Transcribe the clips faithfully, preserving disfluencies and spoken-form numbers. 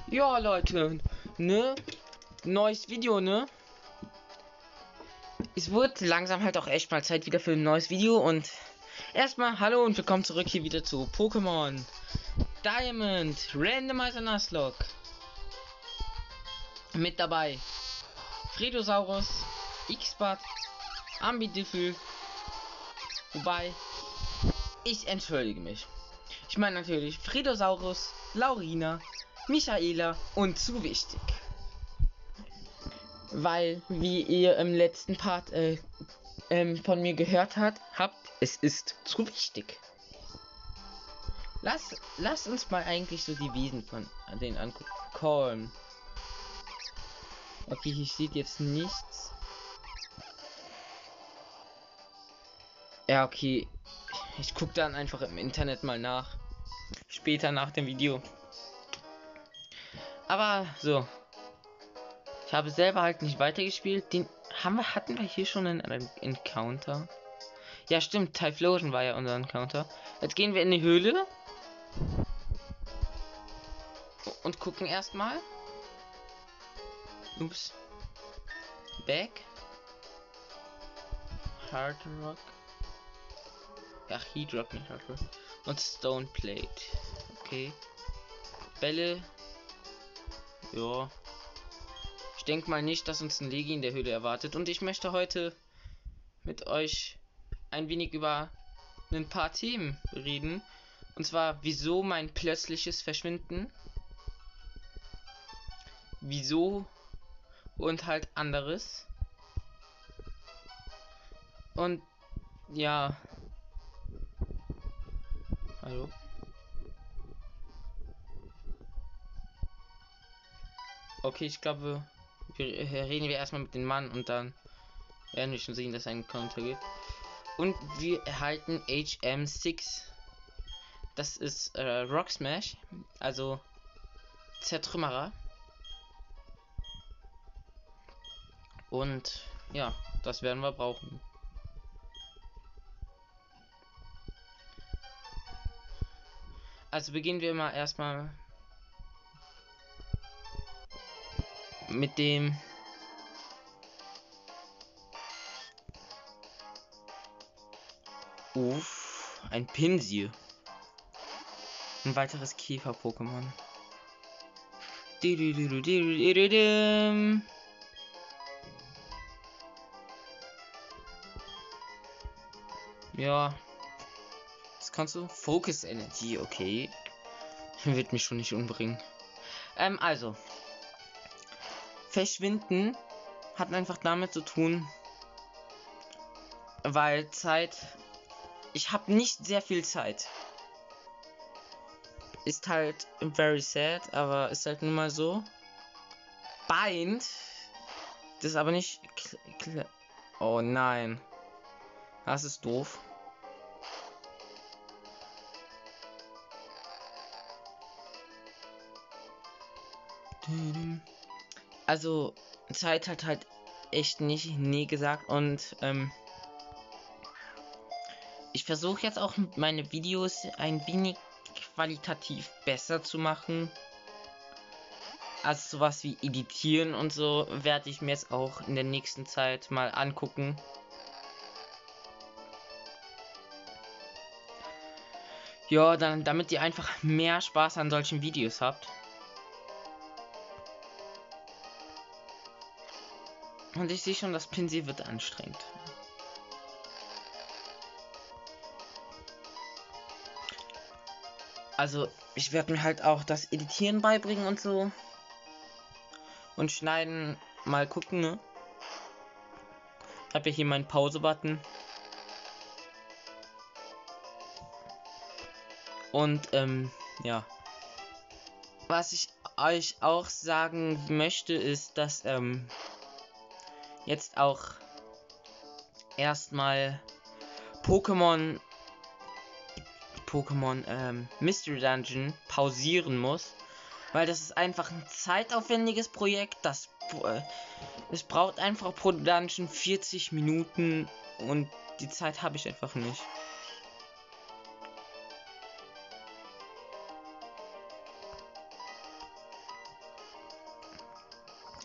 Ja, Leute, ne? Neues Video, ne? Es wird langsam halt auch echt mal Zeit wieder für ein neues Video und erstmal hallo und willkommen zurück hier wieder zu Pokémon Diamond Randomizer Nuzlocke. Mit dabei Fredosaurus, X-Bat, Ambidiffel. Wobei, ich entschuldige mich. Ich meine natürlich Fredosaurus, Laurina, Michaela und zu wichtig. Weil, wie ihr im letzten Part äh, ähm, von mir gehört hat, habt, es ist zu wichtig. Lass, lass uns mal eigentlich so die Wesen von denen angucken. Calm. Okay, hier steht jetzt nichts. Ja, okay. Ich gucke dann einfach im Internet mal nach. Später nach dem Video. Aber so. Ich habe selber halt nicht weitergespielt. Den haben wir, hatten wir hier schon einen Encounter? Ja, stimmt. Typhlosion war ja unser Encounter. Jetzt gehen wir in die Höhle. Und gucken erstmal. Ups. Back. Hard Rock. Ja, Heat Rock, nicht Hard Rock. Und Stone Plate. Okay. Bälle. Ja. Ich denke mal nicht, dass uns ein Legi in der Höhle erwartet. Und ich möchte heute mit euch ein wenig über ein paar Themen reden. Und zwar, wieso mein plötzliches Verschwinden. Wieso und halt anderes. Und ja. Hallo. Okay, ich glaube, wir reden wir erstmal mit dem Mann und dann werden wir schon sehen, dass es einen Counter gibt. Und wir erhalten H M sechs. Das ist äh, Rock Smash, also Zertrümmerer. Und ja, das werden wir brauchen. Also beginnen wir mal erstmal mit dem Uff, ein Pinsir. Ein weiteres Käfer-Pokémon. Ja. Das kannst du. Focus Energy, okay. Wird mich schon nicht umbringen. Ähm, also. Verschwinden hat einfach damit zu tun, weil Zeit. Ich habe nicht sehr viel Zeit. Ist halt very sad, aber ist halt nun mal so. Bind. Das ist aber nicht. Oh nein. Das ist doof. Also, Zeit hat halt echt nicht nie gesagt und ähm, ich versuche jetzt auch meine Videos ein wenig qualitativ besser zu machen. Also sowas wie editieren und so werde ich mir jetzt auch in der nächsten Zeit mal angucken. Ja, dann damit ihr einfach mehr Spaß an solchen Videos habt. Und ich sehe schon, das Pinsir wird anstrengend. Also, ich werde mir halt auch das Editieren beibringen und so. Und schneiden, mal gucken, ne? Ich habe ja hier meinen Pause-Button. Und, ähm, ja. Was ich euch auch sagen möchte, ist, dass, ähm, jetzt auch erstmal Pokémon Pokémon ähm, Mystery Dungeon pausieren muss, weil das ist einfach ein zeitaufwendiges Projekt. Das äh, es braucht einfach pro Dungeon vierzig Minuten und die Zeit habe ich einfach nicht.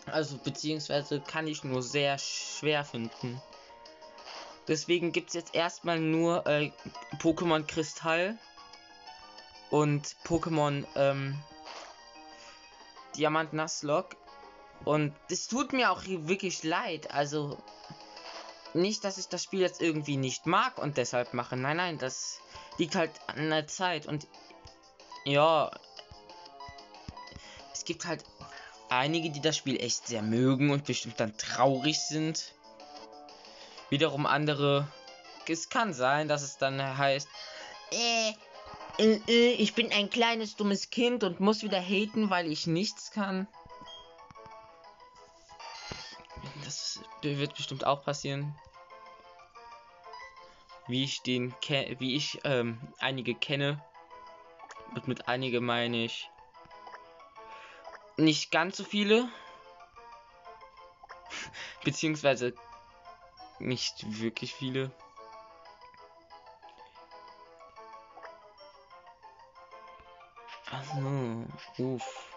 Also beziehungsweise kann ich nur sehr schwer finden. Deswegen gibt es jetzt erstmal nur äh, Pokémon Kristall und Pokémon ähm, Diamant Nuzlocke. Und es tut mir auch wirklich leid. Also nicht, dass ich das Spiel jetzt irgendwie nicht mag und deshalb mache. Nein, nein, das liegt halt an der Zeit. Und ja, es gibt halt einige, die das Spiel echt sehr mögen und bestimmt dann traurig sind. Wiederum andere, es kann sein, dass es dann heißt, äh, äh, äh, ich bin ein kleines dummes Kind und muss wieder haten, weil ich nichts kann. Das wird bestimmt auch passieren. Wie ich den, wie ich ähm, einige kenne. Und mit einige meine ich nicht ganz so viele. Beziehungsweise nicht wirklich viele. Also, uff.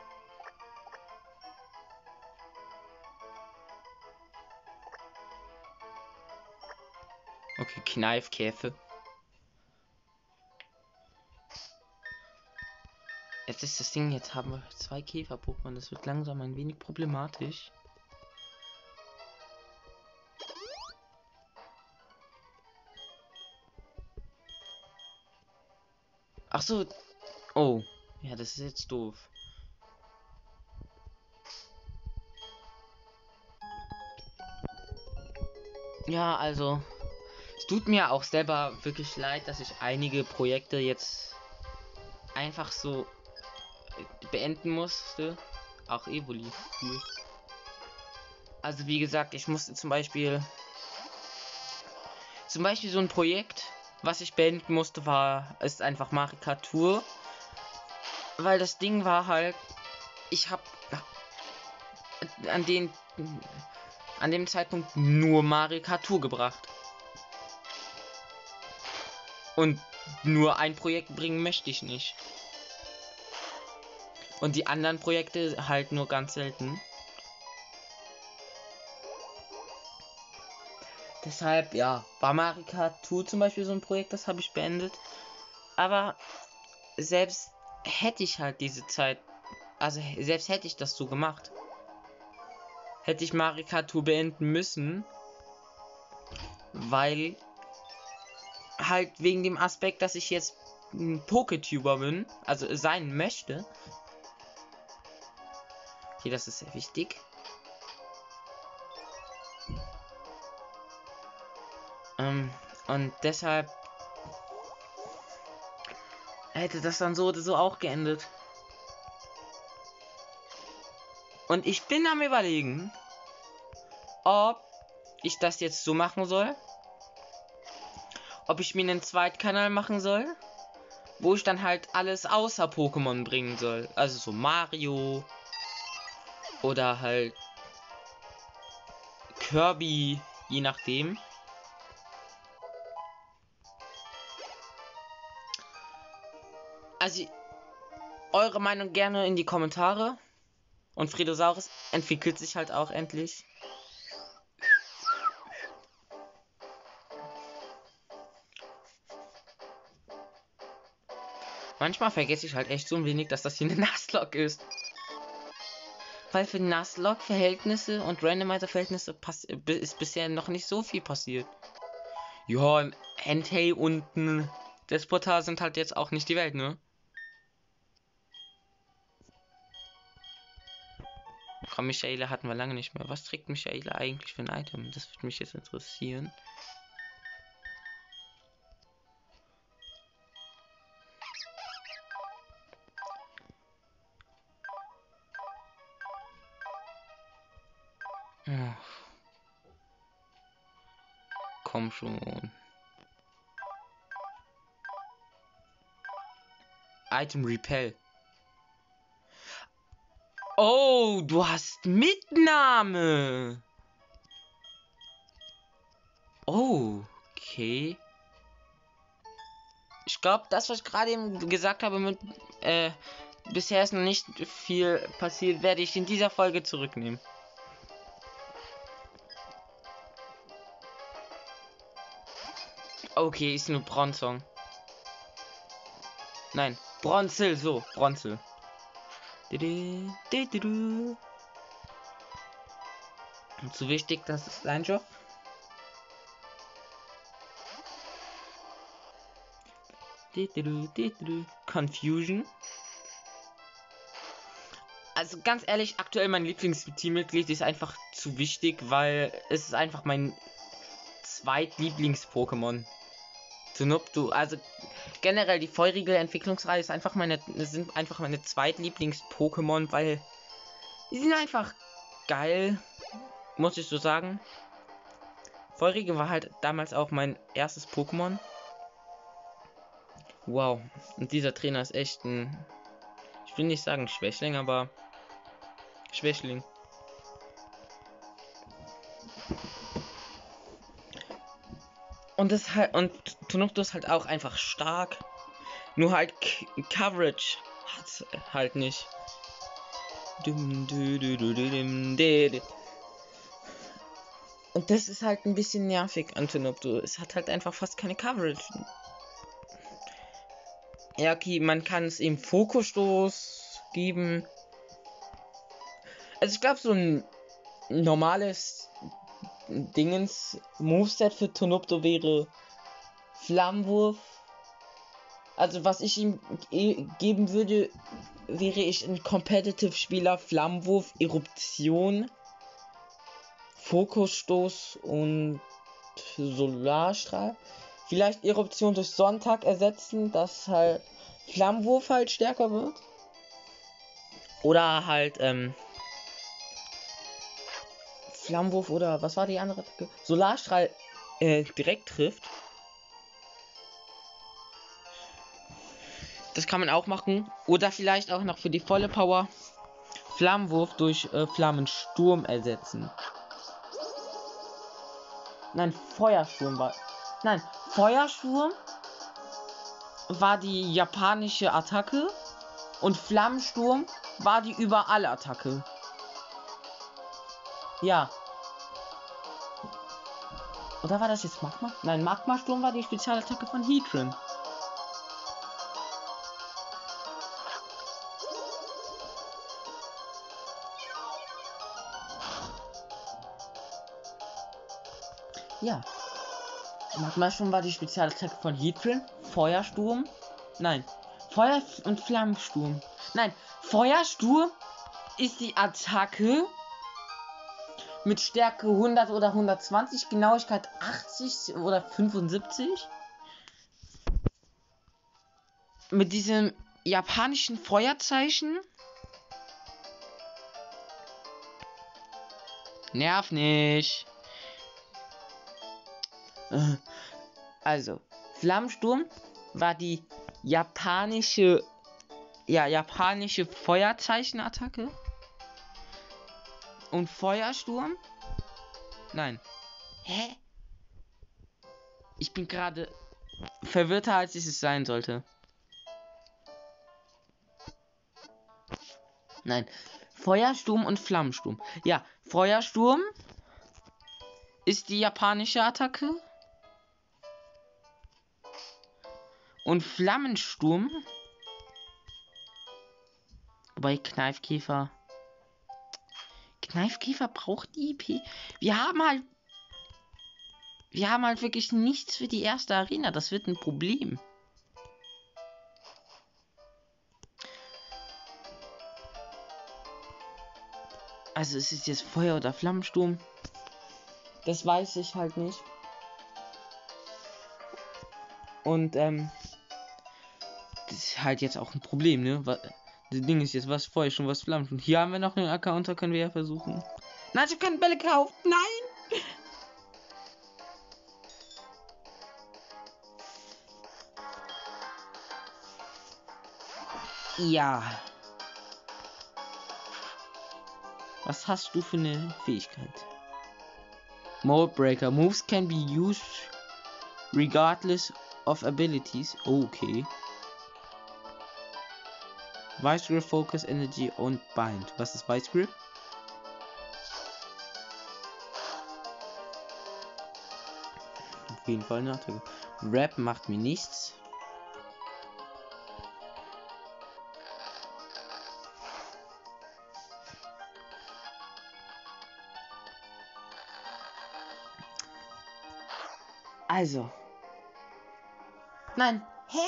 Okay, Kneifkäfe. Jetzt ist das Ding, jetzt haben wir zwei Käfer-Pokémon. Das wird langsam ein wenig problematisch. Ach so. Oh. Ja, das ist jetzt doof. Ja, also. Es tut mir auch selber wirklich leid, dass ich einige Projekte jetzt einfach so beenden musste. Auch Evoli. Cool. Also wie gesagt, ich musste zum Beispiel zum Beispiel so ein Projekt, was ich beenden musste, war ist einfach Marikatur, weil das Ding war halt, ich habe an den an dem Zeitpunkt nur Marikatur gebracht und nur ein Projekt bringen möchte ich nicht. Und die anderen Projekte halt nur ganz selten. Deshalb, ja, war Marikatur zum Beispiel so ein Projekt, das habe ich beendet. Aber selbst hätte ich halt diese Zeit, also selbst hätte ich das so gemacht, hätte ich Marikatur beenden müssen, weil halt wegen dem Aspekt, dass ich jetzt ein Poketuber bin, also sein möchte. Okay, das ist sehr wichtig. Ähm, und deshalb hätte das dann so oder so auch geendet. Und ich bin am Überlegen, ob ich das jetzt so machen soll. Ob ich mir einen Zweitkanal machen soll, wo ich dann halt alles außer Pokémon bringen soll. Also so Mario oder halt Kirby, je nachdem. Also eure Meinung gerne in die Kommentare. Und Fredosaurus entwickelt sich halt auch endlich. Manchmal vergesse ich halt echt so ein wenig, dass das hier eine Nuzlocke ist. Weil für Nuzlocke-Verhältnisse und Randomizer-Verhältnisse ist bisher noch nicht so viel passiert. Ja, Entei und Despota sind halt jetzt auch nicht die Welt, ne? Komm, Michaela hatten wir lange nicht mehr. Was trägt Michaela eigentlich für ein Item? Das würde mich jetzt interessieren. Ach. Komm schon. Item Repel. Oh, du hast Mitnahme. Oh, okay. Ich glaube, das, was ich gerade eben gesagt habe, mit äh, bisher ist noch nicht viel passiert, werde ich in dieser Folge zurücknehmen. Okay, ist nur Bronzong. Nein, Bronzel, so, Bronzel. Zu wichtig, das ist ein Job. Confusion. Also ganz ehrlich, aktuell mein Lieblings-Teammitglied ist einfach zu wichtig, weil es ist einfach mein Zweitlieblings-Pokémon. Tunuptu, also generell die feurige Entwicklungsreihe ist einfach meine, sind einfach meine Zweitlieblings-Pokémon, weil die sind einfach geil, muss ich so sagen. Feurige war halt damals auch mein erstes Pokémon. Wow, und dieser Trainer ist echt ein, ich will nicht sagen Schwächling, aber Schwächling. Und das halt, und Tunuptu ist halt auch einfach stark. Nur halt K Coverage hat halt nicht. Und das ist halt ein bisschen nervig an Tunuptu. Es hat halt einfach fast keine Coverage. Ja, okay, man kann es ihm Fokusstoß geben. Also ich glaube, so ein normales Dingens Moveset für Tunuptu wäre Flammenwurf. Also was ich ihm ge geben würde, wäre ich ein Competitive Spieler, Flammenwurf, Eruption, Fokusstoß und Solarstrahl. Vielleicht Eruption durch Sonntag ersetzen, dass halt Flammenwurf halt stärker wird. Oder halt ähm, Flammenwurf oder was war die andere? Solarstrahl äh, direkt trifft. Das kann man auch machen. Oder vielleicht auch noch für die volle Power Flammenwurf durch äh, Flammensturm ersetzen. Nein, Feuersturm war. Nein, Feuersturm war die japanische Attacke und Flammensturm war die Überall-Attacke. Ja. Oder war das jetzt Magma? Nein, Magma-Sturm war die Spezialattacke von Heatran. Ja. Magma-Sturm war die Spezialattacke von Heatran. Feuersturm. Nein. Feuer- und Flammensturm. Nein. Feuersturm ist die Attacke mit Stärke hundert oder hundertzwanzig, Genauigkeit achtzig oder fünfundsiebzig. Mit diesem japanischen Feuerzeichen. Nerv nicht. Also, Flammensturm war die japanische, ja, japanische Feuerzeichenattacke. Und Feuersturm? Nein. Hä? Ich bin gerade verwirrter, als ich es sein sollte. Nein. Feuersturm und Flammensturm. Ja, Feuersturm ist die japanische Attacke. Und Flammensturm bei Kneifkäfer. Kneifkäfer braucht I P. Wir haben halt. Wir haben halt wirklich nichts für die erste Arena. Das wird ein Problem. Also ist es jetzt Feuer oder Flammensturm? Das weiß ich halt nicht. Und ähm. das ist halt jetzt auch ein Problem, ne? Das Ding ist jetzt, was Feuer schon, was Flammensturm. Hier haben wir noch einen Account, da können wir ja versuchen. Nein, ich habe keine Bälle gekauft. Nein! Ja. Was hast du für eine Fähigkeit? Mold Breaker. Moves can be used regardless of abilities. Okay. Vice Grip, Focus, Energy und Bind. Was ist Vice Grip? jeden Fall eine Attacke. Rap macht mir nichts. Also. Nein. Hä?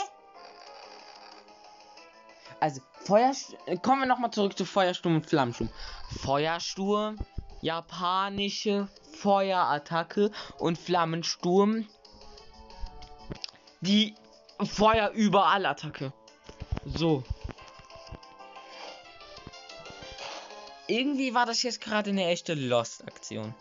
Also, Feuer... Kommen wir nochmal zurück zu Feuersturm und Flammensturm. Feuersturm, japanische Feuerattacke und Flammensturm, die Feuer überall Attacke. So. Irgendwie war das jetzt gerade eine echte Lost-Aktion.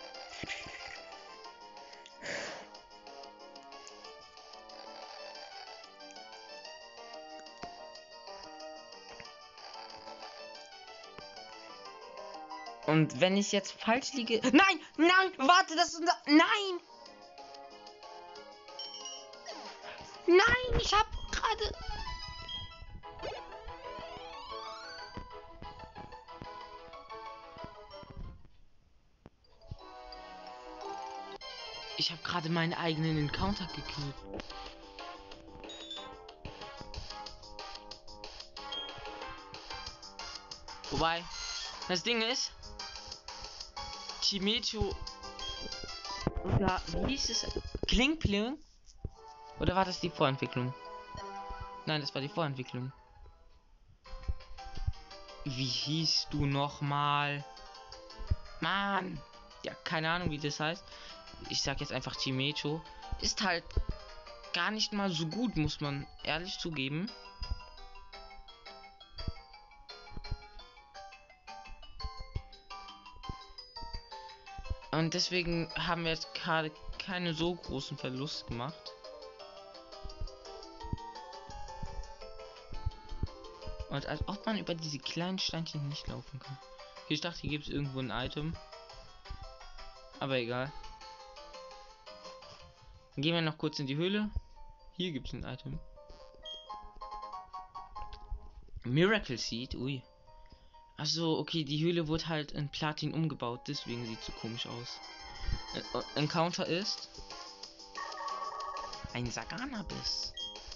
Und wenn ich jetzt falsch liege... Nein! Nein! Warte, das ist unser... Nein! Nein! Ich hab gerade... Ich habe gerade meinen eigenen Encounter gekillt. Wobei, das Ding ist... Chimecho... Oder wie hieß es? Klingpling? Oder war das die Vorentwicklung? Nein, das war die Vorentwicklung. Wie hieß du nochmal? Mann! Ja, keine Ahnung, wie das heißt. Ich sag jetzt einfach Chimecho. Ist halt gar nicht mal so gut, muss man ehrlich zugeben. Und deswegen haben wir jetzt gerade keine so großen Verlust gemacht. Und als ob man über diese kleinen Steinchen nicht laufen kann. Ich dachte, hier gibt es irgendwo ein Item. Aber egal. Dann gehen wir noch kurz in die Höhle. Hier gibt es ein Item. Miracle Seed, ui. Achso, okay, die Höhle wurde halt in Platin umgebaut, deswegen sieht so komisch aus. Äh, Encounter ist ein Sagana-Biss.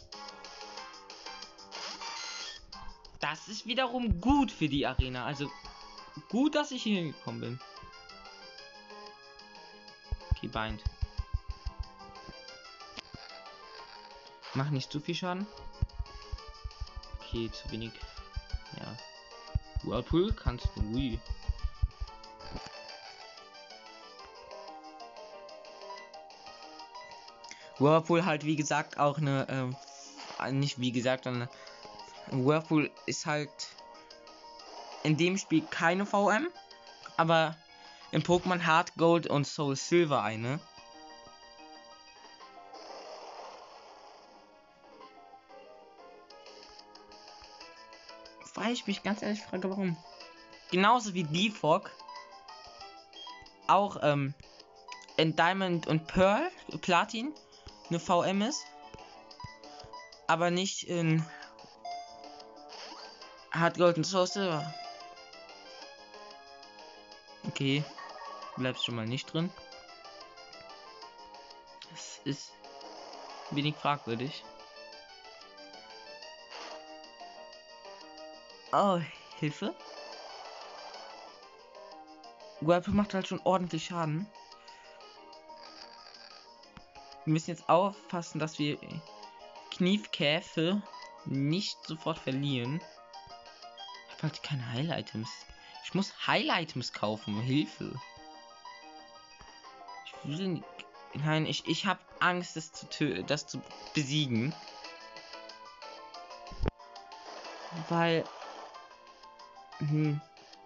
Das ist wiederum gut für die Arena, also gut, dass ich hier gekommen bin. Okay, Bind. Mach nicht zu viel Schaden. Okay, zu wenig. Ja. Whirlpool kannst du. Ui. Whirlpool halt wie gesagt auch eine, ähm, nicht wie gesagt, sondern Whirlpool ist halt in dem Spiel keine V M, aber in Pokémon Heart Gold und Soul Silver eine. Weil ich mich ganz ehrlich frage, warum. Genauso wie Defog auch ähm, in Diamond und Pearl, Platin, eine V M ist, aber nicht in Heart Gold und Soul Silver. Okay, bleibst schon mal nicht drin. Das ist wenig fragwürdig. Oh, Hilfe. Whirlpool macht halt schon ordentlich Schaden. Wir müssen jetzt aufpassen, dass wir Kniefkäfe nicht sofort verlieren. Ich habe halt keine Heil-Items. Ich muss Heil-Items kaufen. Hilfe. Ich will nicht... Nein, ich, ich habe Angst, das zu, tö das zu besiegen. Weil... Hm.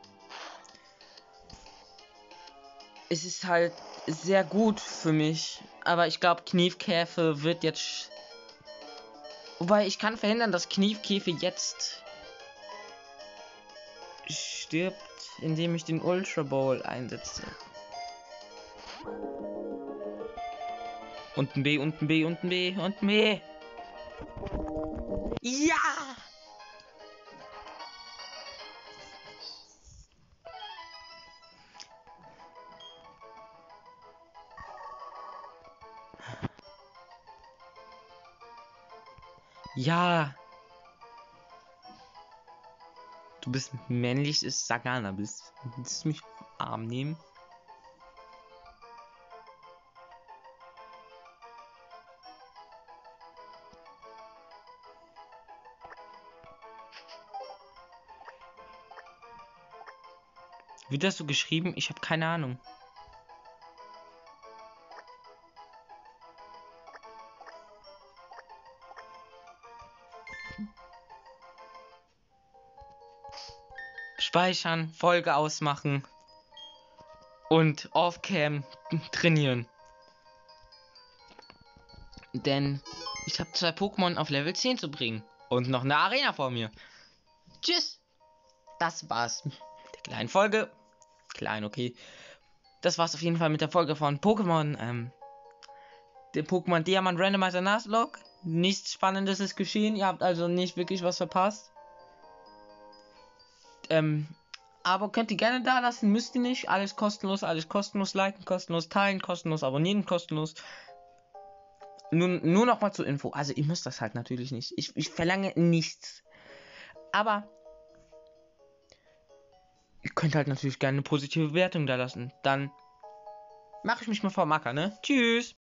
Es ist halt sehr gut für mich. Aber ich glaube, Kniefkäfe wird jetzt... Wobei, ich kann verhindern, dass Kniefkäfe jetzt... stirbt, indem ich den Ultra Bowl einsetze. Und ein B, und ein B, und ein B, und ein B. Ja! Ja. Du bist männlich, ist Sagana bist. Willst du mich auf den Arm nehmen? Wird das so geschrieben? Ich habe keine Ahnung. Speichern, Folge ausmachen und Off-Cam trainieren. Denn ich habe zwei Pokémon auf Level zehn zu bringen und noch eine Arena vor mir. Tschüss. Das war's mit der kleinen Folge. Klein, okay. Das war's auf jeden Fall mit der Folge von Pokémon. Ähm, der Pokémon Diamant Randomizer Nuzlocke. Nichts Spannendes ist geschehen. Ihr habt also nicht wirklich was verpasst. Ähm, aber könnt ihr gerne da lassen. Müsst ihr nicht. Alles kostenlos. Alles kostenlos. Liken, kostenlos. Teilen, kostenlos. Abonnieren, kostenlos. Nun, nur noch mal zur Info. Also ihr müsst das halt natürlich nicht. Ich, ich verlange nichts. Aber ihr könnt halt natürlich gerne eine positive Bewertung da lassen. Dann mache ich mich mal vom Acker, ne? Tschüss.